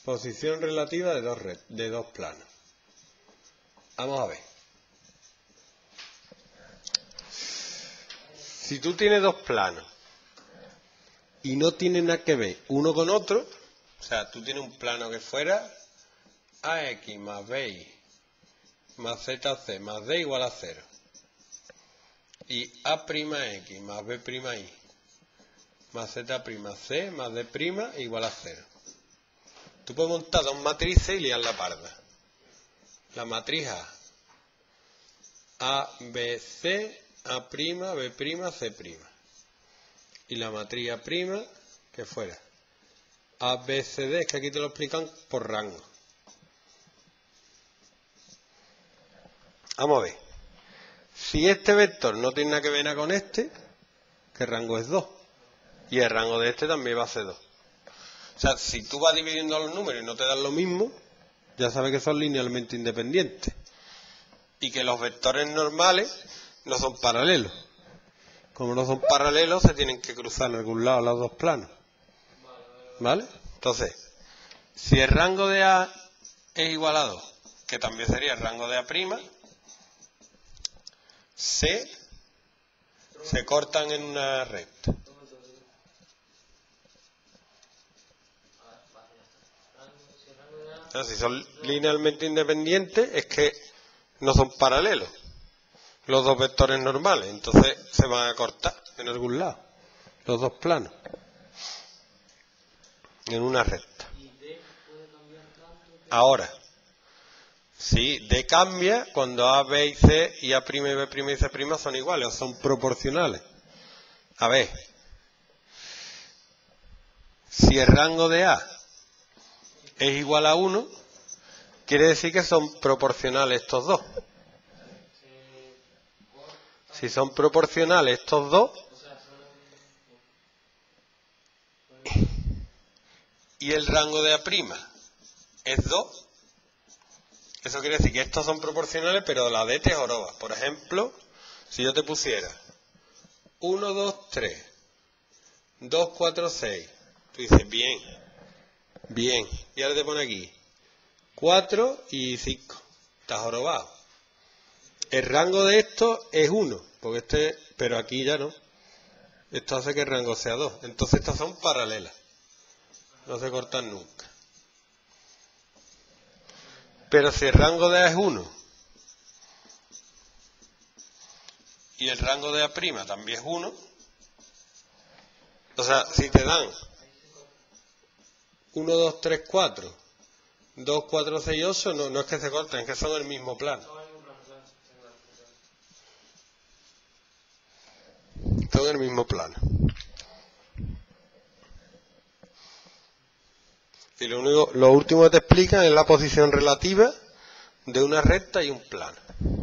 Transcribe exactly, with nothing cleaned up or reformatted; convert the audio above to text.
Posición relativa de dos, red, de dos planos. Vamos a ver. Si tú tienes dos planos y no tienen nada que ver uno con otro, o sea, tú tienes un plano que fuera A X más B Y más Z C más D igual a cero. Y A' X más B' Y más Z' C más D' igual a cero. Tú puedes montar dos matrices y liar la parda. La matriz A, A, B, C, A', B', C'. Y la matriz A', que fuera A, B, C, D, es que aquí te lo explican por rango. Vamos a ver. Si este vector no tiene nada que ver nada con este, que rango es dos. Y el rango de este también va a ser dos. O sea, si tú vas dividiendo los números y no te dan lo mismo, ya sabes que son linealmente independientes. Y que los vectores normales no son paralelos. Como no son paralelos, se tienen que cruzar en algún lado los dos planos. ¿Vale? Entonces, si el rango de A es igual a dos, que también sería el rango de A', C se cortan en una recta. O sea, si son linealmente independientes, es que no son paralelos los dos vectores normales, entonces se van a cortar en algún lado los dos planos en una recta. Ahora, sí, D cambia cuando A, B y C y A', B' y C' son iguales o son proporcionales. A ver, si el rango de A es igual a uno, quiere decir que son proporcionales estos dos. Si son proporcionales estos dos, y el rango de A' es dos, eso quiere decir que estos son proporcionales, pero la D te joroba. Por ejemplo, si yo te pusiera uno, dos, tres, dos, cuatro, seis, tú dices, bien, bien, y ahora te pone aquí cuatro y cinco, estás jorobado. El rango de esto es uno, porque este, pero aquí ya no. Esto hace que el rango sea dos. Entonces estas son paralelas. No se cortan nunca. Pero si el rango de A es uno y el rango de A' también es uno, o sea, si te dan uno, dos, tres, cuatro, dos, cuatro, seis, ocho, no, no es que se corten, es que son el mismo plano. Son el mismo plano. Y lo único, lo último que te explican es la posición relativa de una recta y un plano.